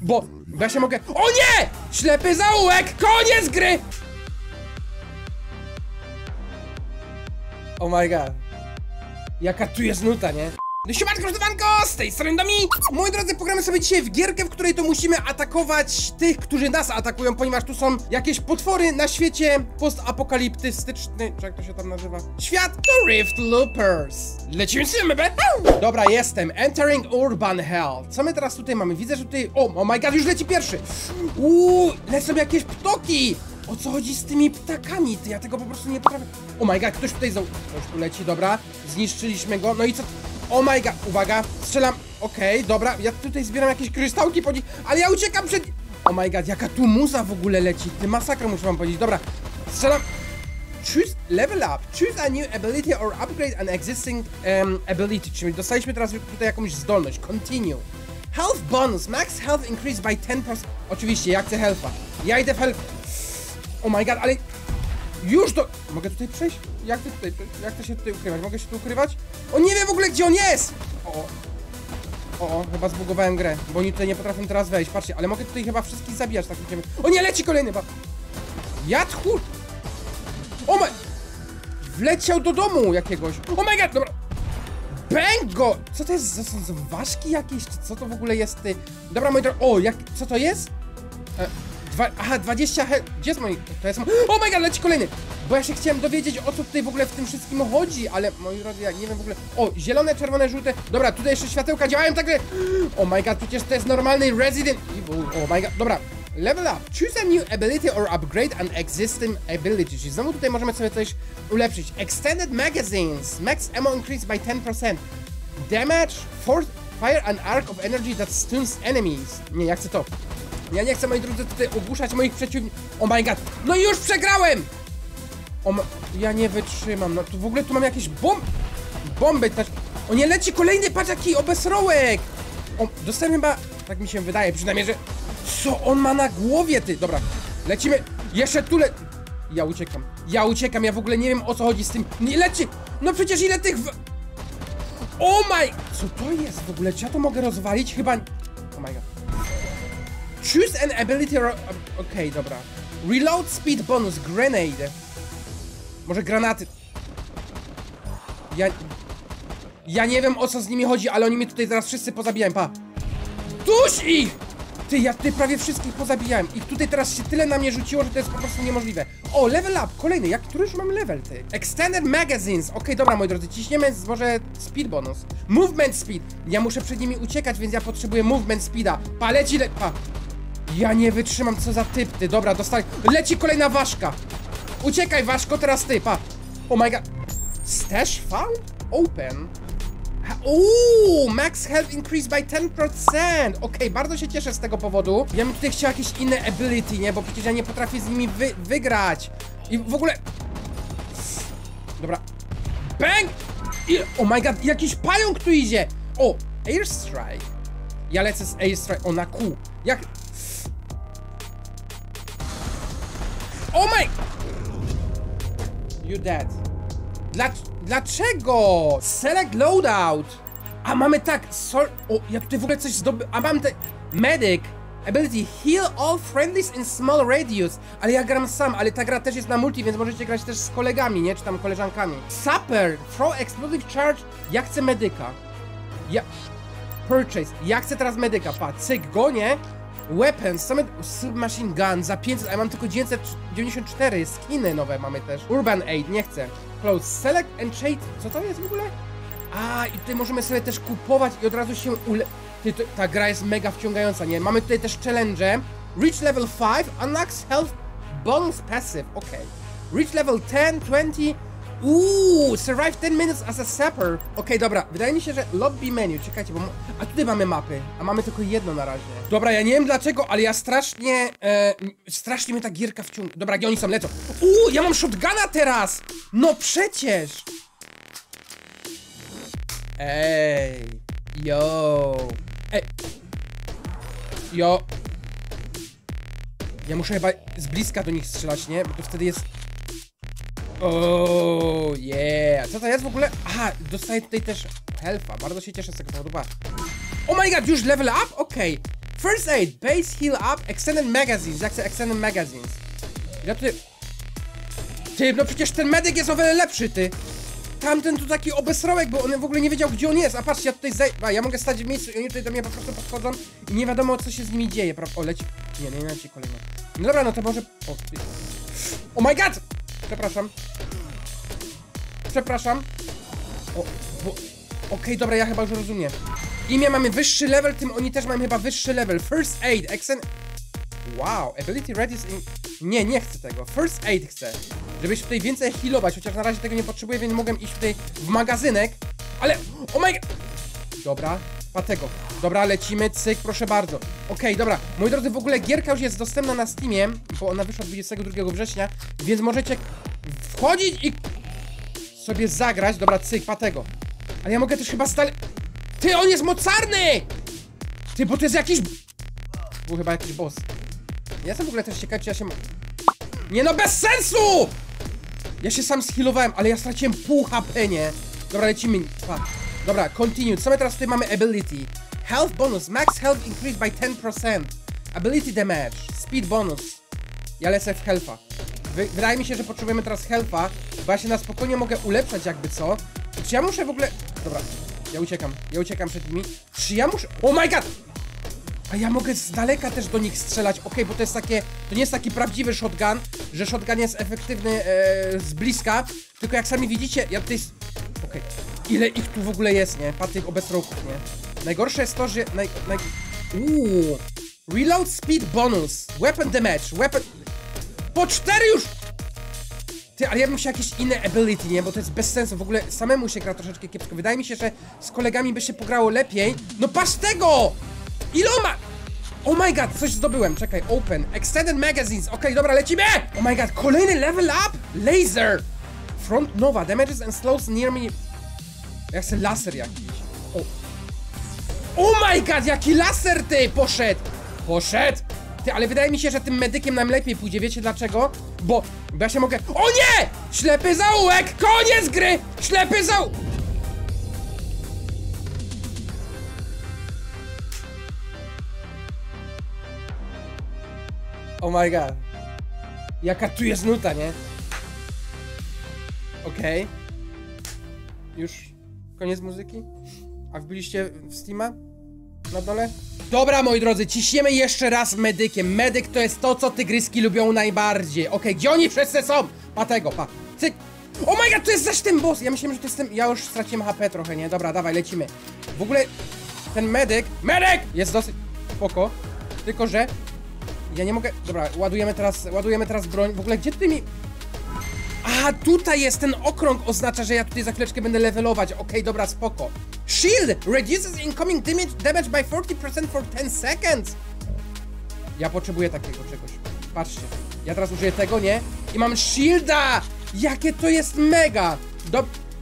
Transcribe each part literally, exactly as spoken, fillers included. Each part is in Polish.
bo, bo ja się mogę... O nie! Ślepy zaułek! Koniec gry! Oh my god. Jaka tu jest nuta, nie? No siemanko, rozdawanko, z tej strony Domi. Moi drodzy, pogramy sobie dzisiaj w gierkę, w której to musimy atakować tych, którzy nas atakują, ponieważ tu są jakieś potwory na świecie postapokaliptystyczny, czy jak to się tam nazywa? Świat to Rift Loopers. Lecimy z tym, bebe. Dobra, jestem. Entering Urban Hell. Co my teraz tutaj mamy? Widzę, że tutaj... O, oh my god, już leci pierwszy. Uuu, lecą jakieś ptoki. O co chodzi z tymi ptakami? Ty, ja tego po prostu nie potrafię. Oh my god, ktoś tutaj za... Ktoś tu leci, dobra. Zniszczyliśmy go. No i co? Oh my god, uwaga, strzelam. Okej, okay, dobra, ja tutaj zbieram jakieś kryształki po nich, ale ja uciekam przed... Oh my god, jaka tu muza w ogóle leci. Ty, masakra, muszę wam powiedzieć. Dobra, strzelam. Choose level up. Choose a new ability or upgrade an existing um, ability. Czyli dostaliśmy teraz tutaj jakąś zdolność. Continue. Health bonus. Max health increase by ten procent. Oczywiście, ja chcę health'a. Ja idę w health. Oh my god, ale... Już do... Mogę tutaj przejść? Jak ty tutaj... Jak to się tutaj ukrywać? Mogę się tu ukrywać? On nie wie w ogóle, gdzie on jest! O, o, o, chyba zbugowałem grę, bo oni tutaj nie potrafią teraz wejść. Patrzcie, ale mogę tutaj chyba wszystkich zabijać, tak widzimy. O nie, leci kolejny, ba... Jadchur! O my... Wleciał do domu jakiegoś. Oh my god, dobra. Bang go! Co to jest? To są ważki jakieś? Czy co to w ogóle jest, ty? Dobra, moi drodzy... O, jak... Co to jest? E... Dwa, aha, dwadzieścia he... Gdzie jest mój... To jest... Oh my god, leci kolejny! Bo ja się chciałem dowiedzieć, o co tutaj w ogóle w tym wszystkim chodzi, ale moi drodzy, ja nie wiem w ogóle... O, zielone, czerwone, żółte... Dobra, tutaj jeszcze światełka działają tak... Oh my god, przecież to jest normalny Resident Evil... Oh my god, dobra. Level up. Choose a new ability or upgrade an existing ability. Czyli znowu tutaj możemy sobie coś ulepszyć. Extended magazines. Max ammo increase by ten procent. Damage, force, fire an arc of energy that stuns enemies. Nie, ja chcę to. Ja nie chcę, moi drodzy, tutaj ogłuszać moich przeciwników. Oh my god. No i już przegrałem! O ma... Ja nie wytrzymam. No tu w ogóle tu mam jakieś bomb... Bomby. Tak... O nie, leci kolejny, patrz jaki obesrołek! O, dostałem chyba... Tak mi się wydaje, przynajmniej, że... Co on ma na głowie, ty? Dobra, lecimy. Jeszcze tu le... Ja uciekam. Ja uciekam, ja w ogóle nie wiem, o co chodzi z tym. Nie leci! No przecież ile tych... W... Oh my... Co to jest w ogóle? Czy ja to mogę rozwalić? Chyba... Oh my god. Choose an ability... Okej, okay, dobra. Reload speed bonus, grenade. Może granaty. Ja... Ja nie wiem, o co z nimi chodzi, ale oni mnie tutaj zaraz wszyscy pozabijają, pa. Duś ich! Ty, ja tutaj prawie wszystkich pozabijałem. Ich tutaj teraz się tyle na mnie rzuciło, że to jest po prostu niemożliwe. O, level up, kolejny. Jak, który już mam level, ty? Extended magazines. Okej, okay, dobra, moi drodzy, ciśniemy z, może speed bonus. Movement speed. Ja muszę przed nimi uciekać, więc ja potrzebuję movement speeda. Pa, leci, le... Pa. Ja nie wytrzymam, co za typ, ty. Dobra, dostali. Leci kolejna ważka. Uciekaj, ważko, teraz ty, pa. Oh my god. Stash found? Open. Uuu, max health increase by ten procent. Okej, okay, bardzo się cieszę z tego powodu. Ja bym tutaj chciał jakieś inne ability, nie? Bo przecież ja nie potrafię z nimi wy wygrać. I w ogóle... Dobra. Bang! I... Oh my god, jakiś pająk tu idzie. O, airstrike. Ja lecę z airstrike. O, na Q. Jak... Oh my... You dead. Dla... Dlaczego? Select loadout. A mamy tak, sorry. O, ja tutaj w ogóle coś zdobyłem. A mam te... Medic. Ability heal all friendlies in small radius. Ale ja gram sam, ale ta gra też jest na multi, więc możecie grać też z kolegami, nie? Czy tam koleżankami. Sapper. Throw explosive charge. Ja chcę medyka. Ja... Purchase. Ja chcę teraz medyka. Pa, cyk go, nie? Weapons, same submachine gun za pięćset, a ja mam tylko dziewięćset dziewięćdziesiąt cztery, skiny nowe mamy też. Urban Aid, nie chcę. Close, select and trade, co to jest w ogóle? A, i tutaj możemy sobie też kupować i od razu się ule... Ty, to, ta gra jest mega wciągająca, nie? Mamy tutaj też challenge. Reach level five, unlocks health bonus passive, okej. Okay. Reach level ten, twenty, uuu, survive ten minutes as a sapper. Okej, okay, dobra, wydaje mi się, że lobby menu, czekajcie, bo... A tutaj mamy mapy, a mamy tylko jedno na razie. Dobra, ja nie wiem dlaczego, ale ja strasznie... E, strasznie mnie ta gierka wciąga. Dobra, gdzie oni są, lecą. Uuu, ja mam shotguna teraz! No przecież! Ej, yo. Ej. Jo. Ja muszę chyba z bliska do nich strzelać, nie? Bo to wtedy jest... O, yeah. Co to jest w ogóle? Aha, dostaję tutaj też health'a. Bardzo się cieszę z tego powodu. Oh my god, już level up? Okej. Okay. First aid, base heal up, extended magazines. Jak chcę extended magazines? Ja ty... Ty, no przecież ten medyk jest o wiele lepszy, ty. Tamten tu taki obesrołek, bo on w ogóle nie wiedział, gdzie on jest. A patrzcie, ja tutaj zaj... A, ja mogę stać w miejscu i oni tutaj do mnie po prostu podchodzą i nie wiadomo, co się z nimi dzieje, prawda? O, leci... Nie, nie, nie leci kolejna. No dobra, no to może... O, ty... Oh my god! Przepraszam. Przepraszam. O, bo... Okej, okay, dobra, ja chyba już rozumiem. Imię mamy wyższy level, tym oni też mają chyba wyższy level. First aid, exen... Wow, ability ready in... Nie, nie chcę tego. First aid chcę. Żebyś tutaj więcej healować, chociaż na razie tego nie potrzebuję, więc mogłem iść tutaj w magazynek. Ale... Oh my god! Dobra, patego. Dobra, lecimy, cyk, proszę bardzo. Okej, okay, dobra. Moi drodzy, w ogóle gierka już jest dostępna na Steamie, bo ona wyszła dwudziestego drugiego września, więc możecie wchodzić i sobie zagrać. Dobra, cyk, patego. Ale ja mogę też chyba stale... Ty, on jest mocarny! Ty, bo to jest jakiś... Był chyba jakiś boss. Ja jestem w ogóle też ciekaw, czy ja się... Nie no, bez sensu! Ja się sam schhealowałem, ale ja straciłem pół H P, nie? Dobra, lecimy. Pa. Dobra, continue. Co my teraz tutaj mamy? Ability. Health bonus. Max health increased by ten percent. Ability damage. Speed bonus. Ja lecę w health'a. Wy wydaje mi się, że potrzebujemy teraz health'a, bo ja się na spokojnie mogę ulepszać jakby co. Czy ja muszę w ogóle... Dobra, ja uciekam. Ja uciekam przed nimi. Czy ja muszę... Oh my god! A ja mogę z daleka też do nich strzelać, okej, okay, bo to jest takie, to nie jest taki prawdziwy shotgun, że shotgun jest efektywny e, z bliska, tylko jak sami widzicie, ja tutaj, okej, okay. Ile ich tu w ogóle jest, nie, pa tych obesroków, nie, najgorsze jest to, że, naj, naj... Uuu, reload speed bonus, weapon damage, weapon, po cztery już, ty, ale ja bym chciał jakieś inne ability, nie, bo to jest bez sensu, w ogóle samemu się gra troszeczkę kiepsko, wydaje mi się, że z kolegami by się pograło lepiej, no patrz tego! Iloma! Oh my god, coś zdobyłem, czekaj, open, extended magazines, okej, okay, dobra, lecimy! Oh my god, kolejny level up! Laser! Front Nova, damages and slows near me... Ja chcę laser jakiś. Oh. Oh my god, jaki laser ty poszedł! Poszedł! Ty, ale wydaje mi się, że tym medykiem nam lepiej pójdzie, wiecie dlaczego? Bo, bo ja się mogę... O nie! Ślepy zaułek! Koniec gry! Ślepy zaułek! Oh my god. Jaka tu jest nuta, nie? Okej. Okay. Już koniec muzyki? A wbiliście w Steama? Na dole? Dobra, moi drodzy, ciśniemy jeszcze raz medykiem. Medyk to jest to, co tygryski lubią najbardziej. Okej, okay, gdzie oni wszyscy są? Pa tego, pa. Cyk. Oh my god, to jest zaś ten boss. Ja myślałem, że to jest ten... Ja już straciłem H P trochę, nie? Dobra, dawaj, lecimy. W ogóle ten medyk... Medyk! Jest dosyć... Spoko. Tylko, że... Ja nie mogę... Dobra, ładujemy teraz, ładujemy teraz broń. W ogóle gdzie ty mi... A, tutaj jest ten okrąg, oznacza, że ja tutaj za chwileczkę będę levelować. Okej, okay, dobra, spoko. Shield reduces incoming damage, damage by forty percent for ten seconds. Ja potrzebuję takiego czegoś. Patrzcie, ja teraz użyję tego, nie? I mam shielda! Jakie to jest mega! Do...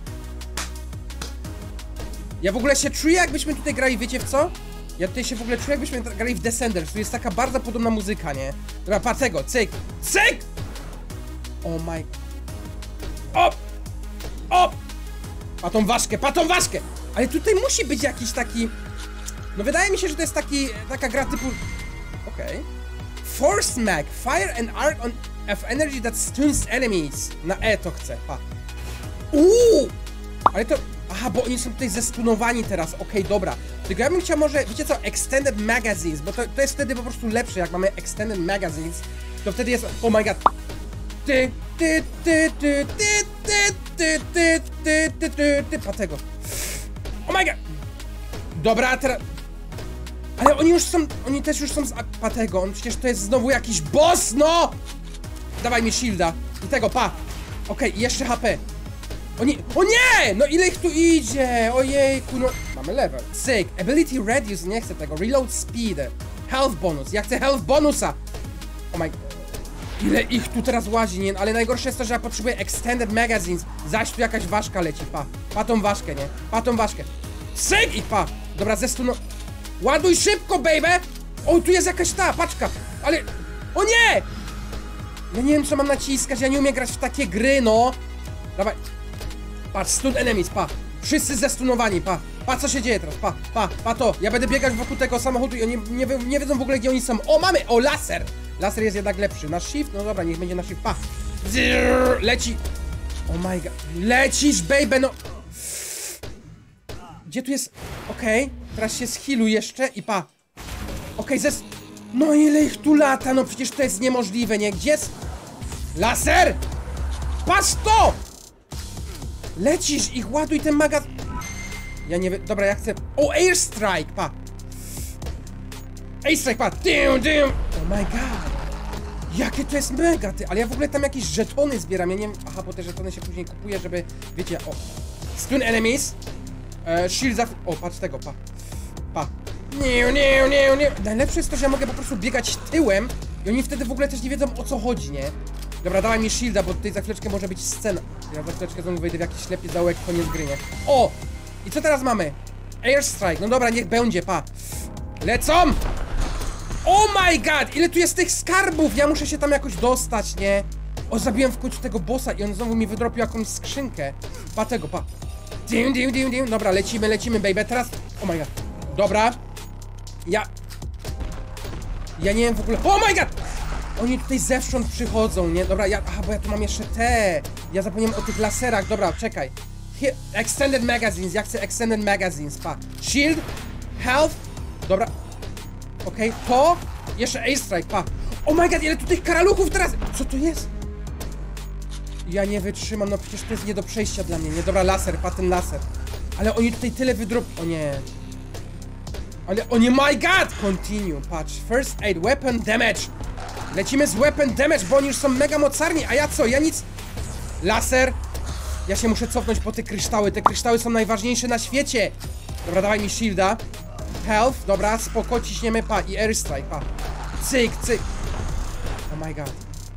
Ja w ogóle się czuję, jakbyśmy tutaj grali, wiecie w co? Ja tutaj się w ogóle czuję, jakbyśmy grali w Descenders. Tu jest taka bardzo podobna muzyka, nie? Dobra, patrz tego, cyk, cyk! Oh my... Op! Op! Pa tą ważkę, pa tą ważkę! Ale tutaj musi być jakiś taki... No wydaje mi się, że to jest taki... Taka gra typu... Okej. Okay. Force Mag. Fire and arc on of energy that stuns enemies. Na E to chcę, pa. Uuu! Ale to... Aha, bo oni są tutaj zestunowani teraz, okej, okay, dobra. Tylko ja bym chciał może, wiecie co, Extended Magazines, bo to, to jest wtedy po prostu lepsze, jak mamy Extended Magazines, to wtedy jest, oh my god. Ty, ty, ty, ty, ty, ty, ty, ty, ty, ty, ty, ty, pa tego. Oh my god. Dobra, teraz... Ale oni już są, oni też już są z Patego, on przecież to jest znowu jakiś boss, no! Dawaj mi shielda i tego, pa. Okej, okay, jeszcze H P. Oni... O nie! No ile ich tu idzie? Ojejku, no... Mamy level. Cyk. Ability reduce, nie chcę tego. Reload speed. Health bonus. Ja chcę health bonusa. Oh my... Ile ich tu teraz łazi, nie? Ale najgorsze jest to, że ja potrzebuję extended magazines. Zaś tu jakaś ważka leci, pa. Pa tą ważkę, nie? Pa tą ważkę. Cyk i pa. Dobra, zestuno... Ładuj szybko, baby! O, tu jest jakaś ta, paczka. Ale... O nie! Ja nie wiem, co mam naciskać. Ja nie umiem grać w takie gry, no. Dawaj. Patrz, stun enemies, pa. Wszyscy zestunowani, pa. Pa, co się dzieje teraz, pa, pa, pa to. Ja będę biegać wokół tego samochodu i oni nie, nie, nie wiedzą w ogóle, gdzie oni są. O, mamy, o, laser. Laser jest jednak lepszy. Nasz shift, no dobra, niech będzie nasz shift, pa. Zrrr, leci. Oh my god. Lecisz, baby, no. Gdzie tu jest? Okej, okay. Teraz się schiluj jeszcze i pa. Okej, okay, zes... No ile ich tu lata, no przecież to jest niemożliwe, nie? Gdzie jest? Laser! Patrz to! Lecisz ich, ładuj ten magaz... Ja nie wiem, dobra, ja chcę... O, airstrike, pa! Airstrike, pa! Dim, dim! Oh my god! Jakie to jest mega, ty! Ale ja w ogóle tam jakieś żetony zbieram, ja nie wiem... Aha, bo te żetony się później kupuje, żeby... Wiecie, o... Stun enemies. E, shield za... O, patrz tego, pa. Pa. Nie, nie, nie, nie. Najlepsze jest to, że ja mogę po prostu biegać tyłem i oni wtedy w ogóle też nie wiedzą, o co chodzi, nie? Dobra, dawaj mi shielda, bo tutaj za chwileczkę może być scena. Ja za chwileczkę znowu wejdę w jakiś ślepy zaułek, koniec gry, nie? O! I co teraz mamy? Airstrike, no dobra, niech będzie, pa. Lecą! Oh my god! Ile tu jest tych skarbów! Ja muszę się tam jakoś dostać, nie? O, zabiłem w końcu tego bossa i on znowu mi wydropił jakąś skrzynkę. Pa tego, pa. Dim, dim, dim, dim. Dobra, lecimy, lecimy, baby. Teraz... Oh my god. Dobra. Ja... Ja nie wiem w ogóle... Oh my god! Oni tutaj zewsząd przychodzą, nie? Dobra, ja... Aha, bo ja tu mam jeszcze te... Ja zapomniałem o tych laserach. Dobra, czekaj. Here... Extended magazines. Ja chcę extended magazines, pa. Shield. Health. Dobra. Okej, okay. To... Jeszcze airstrike, pa. Oh my god, ile tu tych karaluchów teraz... Co to jest? Ja nie wytrzymam, no przecież to jest nie do przejścia dla mnie, nie? Dobra, laser, pa, ten laser. Ale oni tutaj tyle wydrop... O nie. Ale, o nie, my god! Continue, patrz. First aid, weapon damage. Lecimy z weapon damage, bo oni już są mega mocarni, a ja co? Ja nic... Laser. Ja się muszę cofnąć po te kryształy. Te kryształy są najważniejsze na świecie. Dobra, dawaj mi shielda. Health, dobra, spoko, ciśniemy, pa. I airstrike, pa. Cyk, cyk. Oh my god.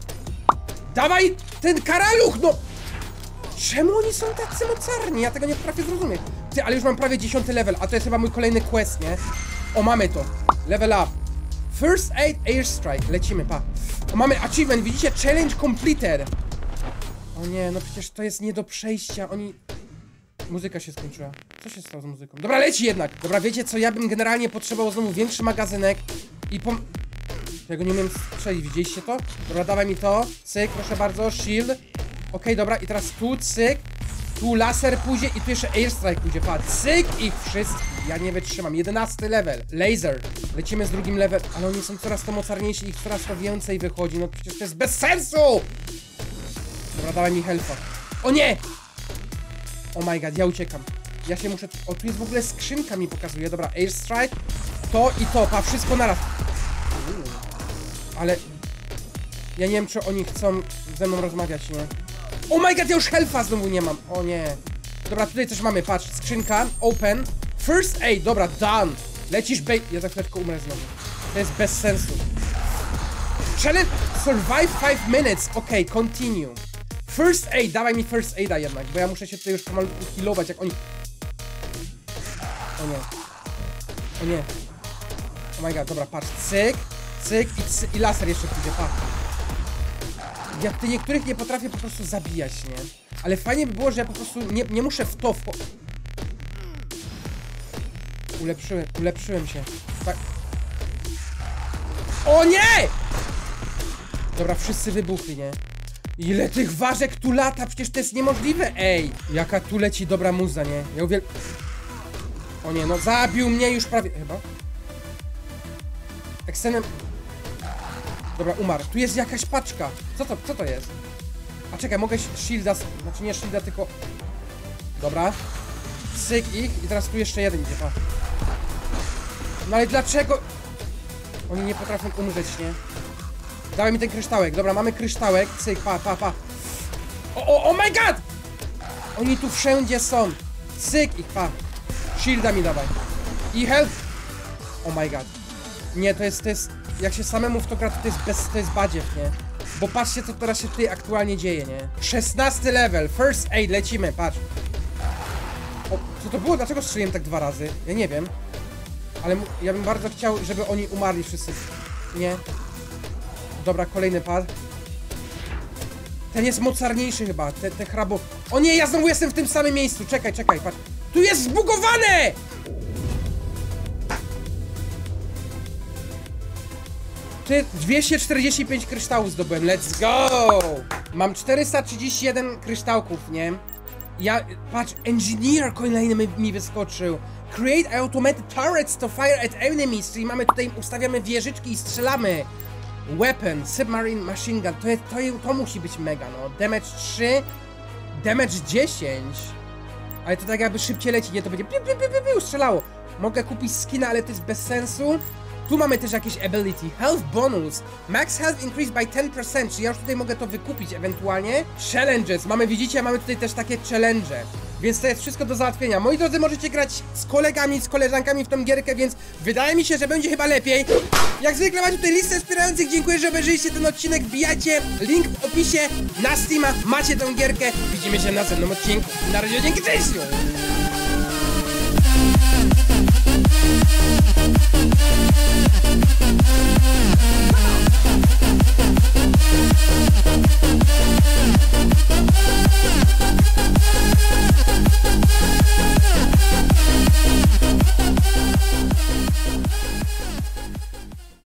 Dawaj ten karaluch, no! Czemu oni są tacy mocarni? Ja tego nie potrafię zrozumieć. Ty, ale już mam prawie dziesiąty level, a to jest chyba mój kolejny quest, nie? O, mamy to. Level up. First aid airstrike. Lecimy, pa. O, mamy achievement, widzicie? Challenge completed. O nie, no przecież to jest nie do przejścia. Oni... Muzyka się skończyła. Co się stało z muzyką? Dobra, leci jednak. Dobra, wiecie co? Ja bym generalnie potrzebował znowu większy magazynek i pom... Tego nie umiem strzelić, widzieliście to? Dobra, dawaj mi to. Cyk, proszę bardzo, shield. Okej, okay, dobra, i teraz tu, cyk. Tu laser pójdzie i tu jeszcze airstrike pójdzie, pa, cyk ich wszystkich. Ja nie wytrzymam, jedenasty level. Laser. Lecimy z drugim level, ale oni są coraz to mocarniejsi, ich coraz to więcej wychodzi, no przecież to jest bez sensu! Dobra, dawaj mi health'a. O nie! Oh my god, ja uciekam. Ja się muszę... O, tu jest w ogóle skrzynka, mi pokazuje. Dobra, airstrike. To i to, pa, wszystko naraz. Ale... Ja nie wiem, czy oni chcą ze mną rozmawiać, nie? Oh my god, ja już health'a znowu nie mam. O nie. Dobra, tutaj coś mamy, patrz. Skrzynka, open. First aid, dobra, done. Lecisz, bait. Ja za chwileczkę umrę znowu. To jest bez sensu. Challenge, survive five minutes. Okej, okay, continue. First aid, dawaj mi first aida jednak, bo ja muszę się tutaj już pomalutku healować, jak oni... O nie. O nie. Oh my god, dobra, patrz. Cyk, cyk i, cyk, i laser jeszcze pójdzie, patrz. Ja ty niektórych nie potrafię po prostu zabijać, nie? Ale fajnie by było, że ja po prostu nie, nie muszę w to wpo... Ulepszyłem, ulepszyłem się. Tak. O nie! Dobra, wszyscy wybuchli, nie? Ile tych ważek tu lata? Przecież to jest niemożliwe, ej! Jaka tu leci dobra muza, nie? Ja uwiel... O nie, no zabił mnie już prawie... Chyba? Extended... Dobra, umarł. Tu jest jakaś paczka. Co to, co to jest? A czekaj, mogę shielda... Znaczy nie shielda, tylko... Dobra. Syk ich i teraz tu jeszcze jeden idzie, pa. No ale dlaczego... Oni nie potrafią umrzeć, nie? Dawaj mi ten kryształek. Dobra, mamy kryształek. Cyk, pa, pa, pa. O, o, oh my god! Oni tu wszędzie są. Cyk ich, pa. Shielda mi dawaj. I health. Oh my god. Nie, to jest, to jest... Jak się samemu w to gra, to jest bez... To jest badziew, nie? Bo patrzcie, co teraz się tutaj aktualnie dzieje, nie? szesnasty level. First aid, lecimy, patrz. O, co to było? Dlaczego strzeliłem tak dwa razy? Ja nie wiem. Ale ja bym bardzo chciał, żeby oni umarli wszyscy. Nie? Dobra, kolejny pad. Ten jest mocarniejszy chyba, te, te hrabo... O nie, ja znowu jestem w tym samym miejscu, czekaj, czekaj, patrz. Tu jest zbugowane! Ty, dwieście czterdzieści pięć kryształów zdobyłem, let's go! Mam czterysta trzydzieści jeden kryształków, nie? Ja, patrz, Engineer kolejny mi, mi wyskoczył. Create automated turrets to fire at enemies, czyli mamy tutaj, ustawiamy wieżyczki i strzelamy. Weapon, Submarine Machine Gun, to, jest, to, jest, to musi być mega, no. Damage trzy, damage dziesięć. Ale to tak jakby szybciej leci, nie? To będzie piu, piu, piu, piu, piu, strzelało. Mogę kupić skina, ale to jest bez sensu. Tu mamy też jakieś ability. Health bonus. Max health increased by ten percent, czyli ja już tutaj mogę to wykupić ewentualnie. Challenges. Mamy, widzicie, mamy tutaj też takie challenge. Więc to jest wszystko do załatwienia. Moi drodzy, możecie grać z kolegami, z koleżankami w tą gierkę, więc wydaje mi się, że będzie chyba lepiej. Jak zwykle macie tutaj listę wspierających. Dziękuję, że obejrzeliście ten odcinek. Wbijajcie link w opisie na Steama. Macie tą gierkę. Widzimy się na następnym odcinku. Na razie, dzięki, cześć!